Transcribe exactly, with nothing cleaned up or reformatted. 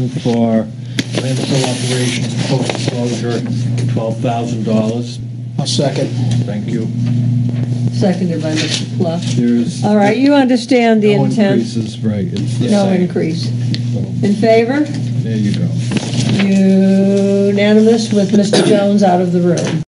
for landfill operations post-closure, twelve thousand dollars. I'll second. Thank you. Seconded by Mister Clough. There's All right, you understand the no intent. increases, right? It's the No same. increase. So, In favor? there you go. Unanimous with Mister Jones out of the room.